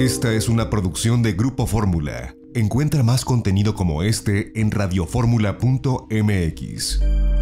Esta es una producción de Grupo Fórmula. Encuentra más contenido como este en radioformula.mx.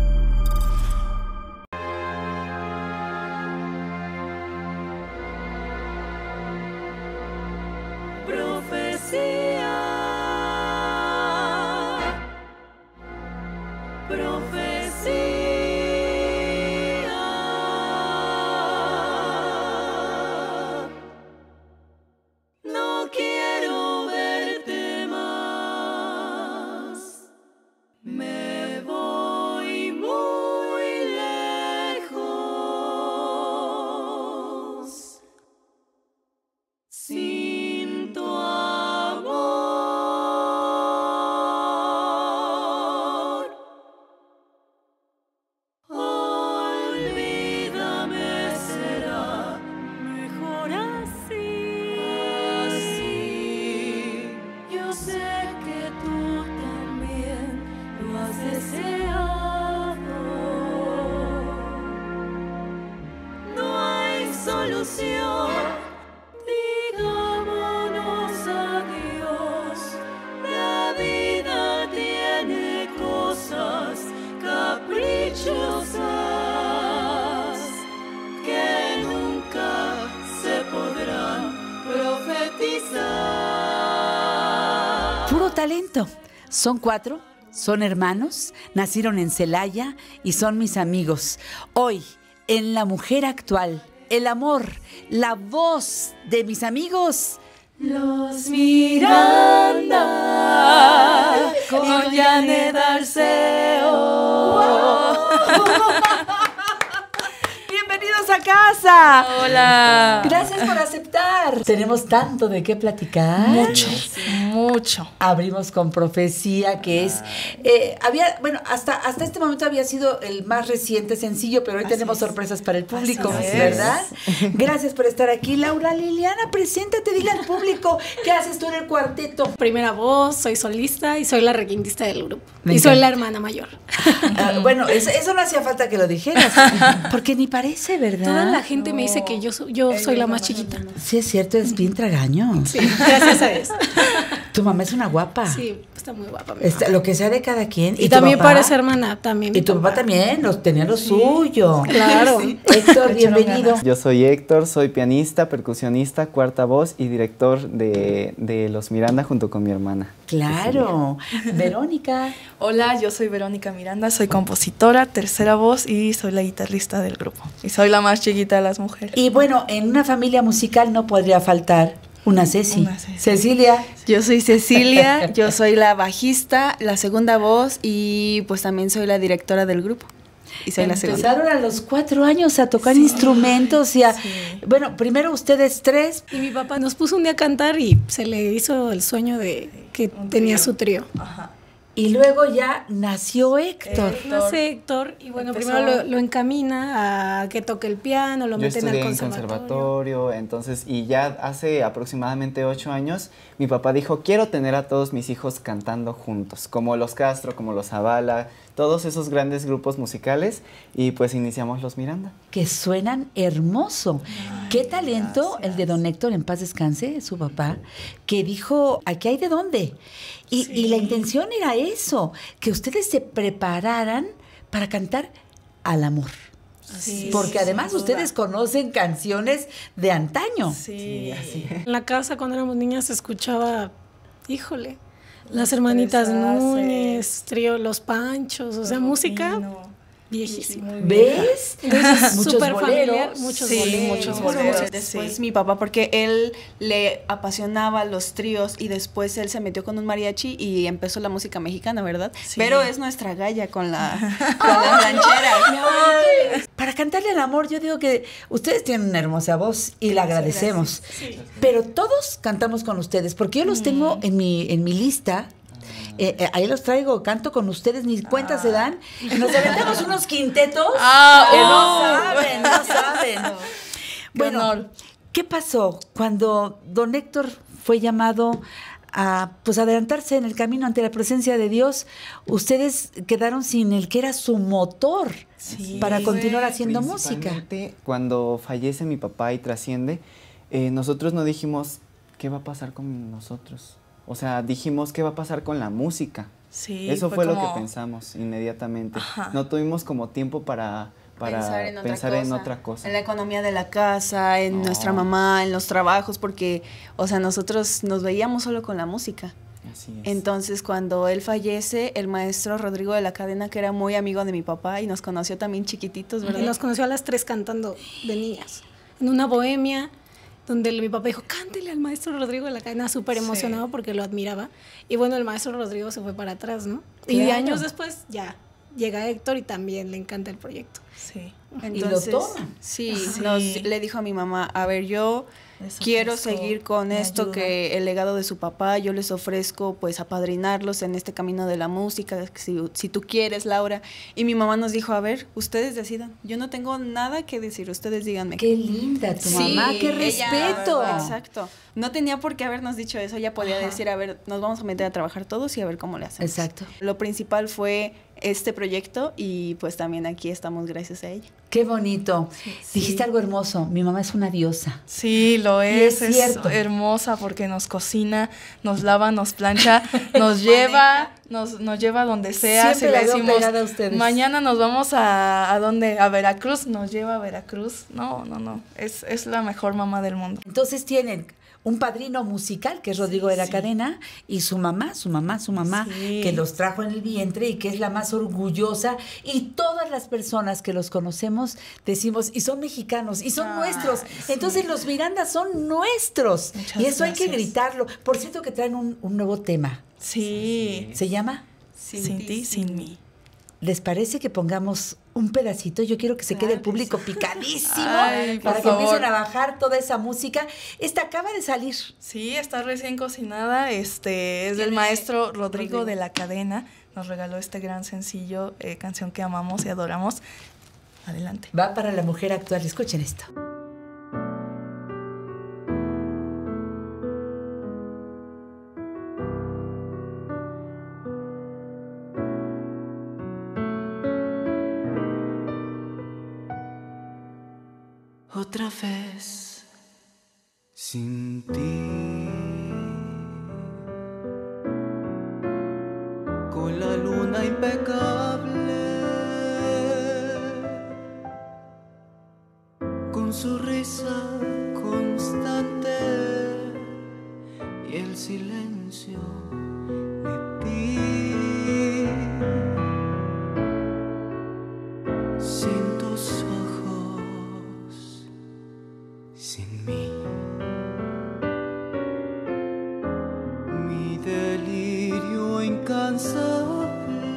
Digámonos adiós, la vida tiene cosas caprichosas que nunca se podrán profetizar. Puro talento. Son 4, son hermanos, nacieron en Celaya y son mis amigos. Hoy, en La Mujer Actual, el amor, la voz de mis amigos, Los Miranda, con Janet Arceo. ¡Bienvenidos a casa! Hola. Gracias por aceptar. Tenemos tanto de qué platicar. Mucho. Abrimos con Profecía, que es... hasta este momento había sido el más reciente sencillo, pero hoy tenemos sorpresas para el público, ¿verdad? Gracias por estar aquí. Laura Liliana, preséntate, dile al público, ¿qué haces tú en el cuarteto? Primera voz, soy solista y soy la requintista del grupo. Soy la hermana mayor. Bueno, eso no hacía falta que lo dijeras, porque ni parece, ¿verdad? Toda la gente me dice que yo soy la más chiquita. Sí, es cierto, es bien tragaño. Sí, gracias a eso. Tu mamá es una guapa. Sí, está muy guapa. Lo que sea de cada quien. Y también parece hermana, también. Y tu papá también tenía lo suyo. Claro. Sí. Héctor, bienvenido. Yo soy Héctor, soy pianista, percusionista, cuarta voz y director de Los Miranda junto con mi hermana. Claro. Verónica. Hola, yo soy Verónica Miranda, soy compositora, tercera voz y soy la guitarrista del grupo. Y soy la más chiquita de las mujeres. Y bueno, en una familia musical no podría faltar una Ceci. Cecilia. Yo soy Cecilia, yo soy la bajista, la segunda voz y pues también soy la directora del grupo. Y soy la segunda. Empezaron a los 4 años a tocar instrumentos y a... Bueno, primero ustedes 3. Y mi papá nos puso un día a cantar y se le hizo el sueño de que tenía su trío. Ajá. Y luego ya nació Héctor. Nace Héctor y bueno, primero lo encamina a que toque el piano, lo meten al conservatorio. Entonces, y ya hace aproximadamente 8 años, mi papá dijo, quiero tener a todos mis hijos cantando juntos, como los Castro, como los Zavala, todos esos grandes grupos musicales, y pues iniciamos Los Miranda. Que suenan hermoso. Qué talento el de don Héctor, en paz descanse, su papá, que dijo, aquí hay de dónde. Y la intención era eso, que ustedes se prepararan para cantar al amor. Porque además ustedes conocen canciones de antaño. Sí, así. En la casa cuando éramos niñas se escuchaba, híjole, las hermanitas Núñez, trío Los Panchos, o sea, música viejísima. ¿Ves? Muchos Súper boleros. familiar, muchos boleros. Después mi papá, porque él le apasionaba los tríos y después él se metió con un mariachi y empezó la música mexicana, ¿verdad? Sí. Pero es nuestra galla con las rancheras. Para cantarle al amor, yo digo que ustedes tienen una hermosa voz y la agradecemos. Sí. Pero todos cantamos con ustedes, porque yo los tengo en mi lista. Ahí los traigo, canto con ustedes, mis cuentas se dan. Y nos aventamos unos quintetos que no saben. Bueno, ¿qué pasó cuando don Héctor fue llamado a adelantarse en el camino ante la presencia de Dios? Ustedes quedaron sin el que era su motor para continuar haciendo música. Cuando fallece mi papá y trasciende, nosotros no dijimos ¿qué va a pasar con nosotros? O sea, dijimos, ¿qué va a pasar con la música? Sí, Eso fue lo como- que pensamos inmediatamente. Ajá. No tuvimos como tiempo para pensar en otra cosa. En la economía de la casa, en nuestra mamá, en los trabajos, porque, o sea, nosotros nos veíamos solo con la música. Así es. Entonces, cuando él fallece, el maestro Rodrigo de la Cadena, que era muy amigo de mi papá y nos conoció también chiquititos, ¿verdad? Y nos conoció a las 3 cantando de niñas. En una bohemia, donde mi papá dijo, cántele al maestro Rodrigo de la Cadena, súper emocionado porque lo admiraba. Y bueno, el maestro Rodrigo se fue para atrás, ¿no? Y Claro. años después ya llega Héctor y también le encanta el proyecto. Sí. Entonces, y lo toma. Sí, Sí. le dijo a mi mamá, a ver, yo Les quiero ofrezco seguir con mi esto ayuda. que el legado de su papá, yo les ofrezco pues apadrinarlos en este camino de la música, si tú quieres, Laura. Y mi mamá nos dijo, a ver, ustedes decidan, yo no tengo nada que decir, ustedes díganme. Qué linda tu Sí, mamá, qué ella- respeto. Exacto. No tenía por qué habernos dicho eso, ella podía decir, a ver, nos vamos a meter a trabajar todos y a ver cómo le hacemos. Exacto. Lo principal fue este proyecto y pues también aquí estamos gracias a ella. Qué bonito. Dijiste algo hermoso. Mi mamá es una diosa. Sí, lo Y es es cierto. hermosa porque nos cocina, nos lava, nos plancha, nos lleva, nos lleva donde sea. Siempre si la le veo decimos, pegada a ustedes. mañana nos vamos ¿a dónde? A Veracruz, nos lleva a Veracruz. No, es la mejor mamá del mundo. Entonces tienen un padrino musical, que es Rodrigo de la Cadena, y su mamá, Sí. que los trajo en el vientre y que es la más orgullosa. Y todas las personas que los conocemos decimos, y son mexicanos, y son nuestros. Entonces los Miranda son nuestros. Muchas y eso hay que gracias. gritarlo. Por cierto que traen un nuevo tema. Sí. ¿Se llama? Sin ti, sin mí. ¿Les parece que pongamos un pedacito? Yo quiero que se quede el público picadísimo Ay, por para que favor. empiecen a bajar toda esa música. Esta acaba de salir. Sí, está recién cocinada. Es del maestro Rodrigo de la Cadena. Nos regaló este gran sencillo, canción que amamos y adoramos. Adelante. Va para la mujer actual. Escuchen esto. Otra vez sin ti, con la luna impecable, con su risa constante y el silencio de ti, sin tus ojos, sin mí. Mi delirio incansable,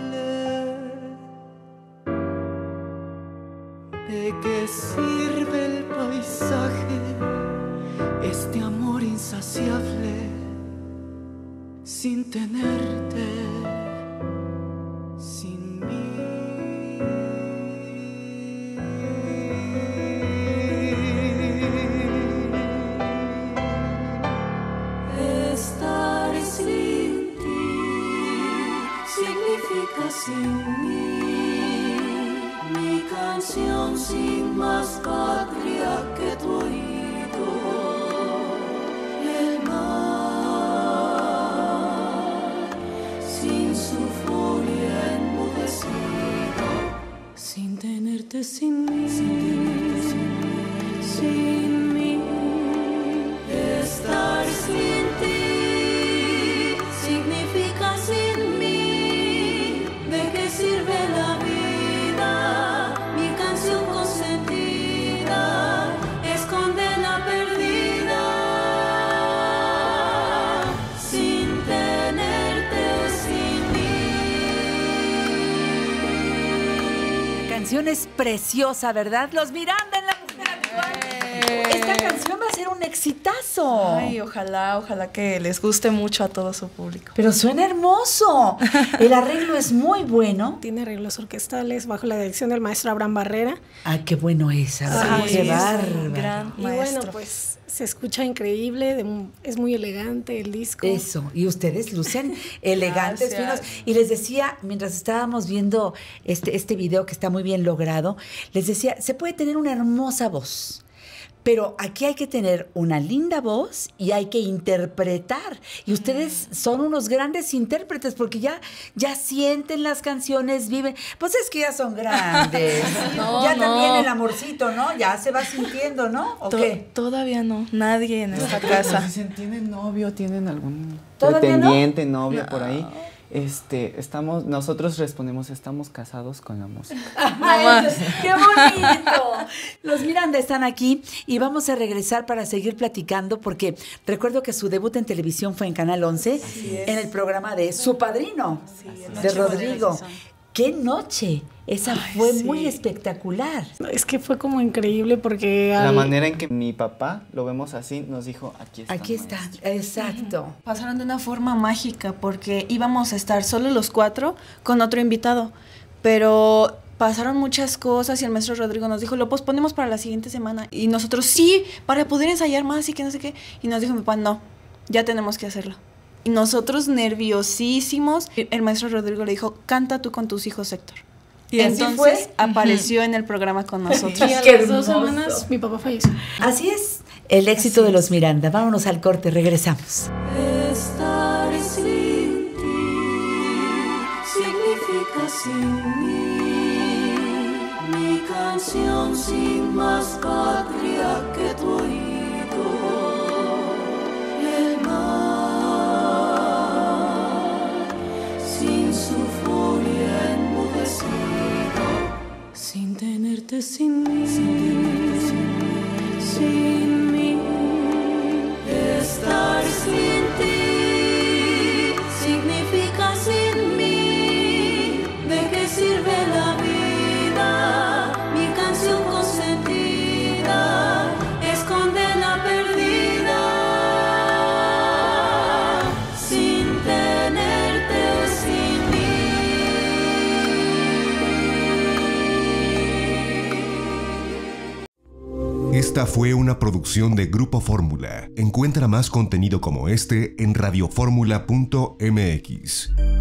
¿de qué sirve el paisaje? Este amor insaciable sin tenerte, sin mí. Estar sin ti significa sin mí. Mi canción sin más patria que tu oído. El mar sin su furia enmudecido. Sin tenerte, sin mí. Sin mí. Estar sin ti significa sin mí. ¿De qué sirve la vida? Mi canción consentida es condena perdida. Sin tenerte, sin mí. Canción es preciosa, ¿verdad? Los Miranda en la mujer actual. Esta canción va a ser un exitazo. Ay, ojalá que les guste mucho a todo su público. Pero suena hermoso. El arreglo es muy bueno. Tiene arreglos orquestales bajo la dirección del maestro Abraham Barrera. Ah, qué bueno es. Abraham, Sí, qué es bárbaro. un gran Y maestro. bueno, pues se escucha increíble, es muy elegante el disco. Eso, y ustedes lucen elegantes, Gracias. finos. Y les decía, mientras estábamos viendo este video que está muy bien logrado, les decía, se puede tener una hermosa voz, Pero aquí hay que tener una linda voz y hay que interpretar. Y ustedes son unos grandes intérpretes porque ya sienten las canciones, viven. Pues es que ya son grandes. Ya también el amorcito, ¿no? Ya se va sintiendo, ¿no? ¿O qué? Todavía no, nadie en esta casa. Dicen, ¿tienen novio? ¿Tienen algún ¿Todavía pretendiente, novio por ahí? Nosotros respondemos, estamos casados con la música. Ay, ¡qué bonito! Los Miranda están aquí y vamos a regresar para seguir platicando porque recuerdo que su debut en televisión fue en Canal 11 en el programa de Su Padrino, de Rodrigo. ¡Qué noche! Esa fue muy espectacular. Es que fue como increíble porque... La manera en que mi papá, lo vemos así, nos dijo, aquí está. Aquí está, exacto. Pasaron de una forma mágica porque íbamos a estar solo los 4 con otro invitado, pero pasaron muchas cosas y el maestro Rodrigo nos dijo, lo posponemos para la siguiente semana. Y nosotros, sí, para poder ensayar más y que no sé qué. Y nos dijo mi papá, no, ya tenemos que hacerlo. Y nosotros nerviosísimos, el maestro Rodrigo le dijo, canta tú con tus hijos, Héctor. Y entonces apareció en el programa con nosotros. Y a Qué las 2 hermoso. semanas mi papá falleció. Así es, el éxito de los Miranda. Vámonos al corte, regresamos. Estar sin ti significa sin mí. Mi canción sin más patria que tu oído. El mar sin su furia enmudecido. Sin tenerte sin mí. Sin mí. Estar sin ti significa sin mí. ¿De qué sirve la vida? Mi canción consentida es condena perdida. Sin tenerte sin mí. Esta fue una producción de Grupo Fórmula. Encuentra más contenido como este en radioformula.mx.